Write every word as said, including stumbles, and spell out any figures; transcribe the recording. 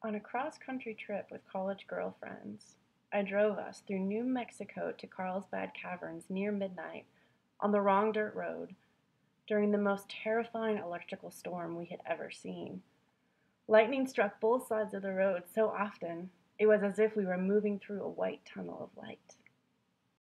On a cross-country trip with college girlfriends, I drove us through New Mexico to Carlsbad Caverns near midnight on the wrong dirt road during the most terrifying electrical storm we had ever seen. Lightning struck both sides of the road so often, it was as if we were moving through a white tunnel of light.